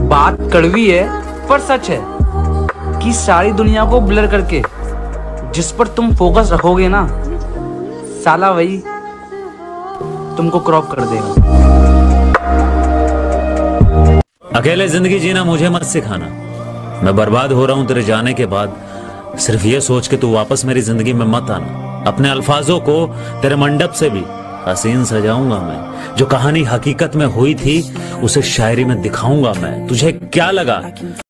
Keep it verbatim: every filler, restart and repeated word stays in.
बात कड़वी है पर सच है कि सारी दुनिया को ब्लर करके जिस पर तुम फोकस रखोगे ना, साला वही तुमको क्रॉप कर देगा। अकेले जिंदगी जीना मुझे मत सिखाना। मैं बर्बाद हो रहा हूं तेरे जाने के बाद, सिर्फ ये सोच के तू वापस मेरी जिंदगी में मत आना। अपने अल्फाजों को तेरे मंडप से भी हसीन सजाऊंगा मैं। जो कहानी हकीकत में हुई थी उसे शायरी में दिखाऊंगा मैं। तुझे क्या लगा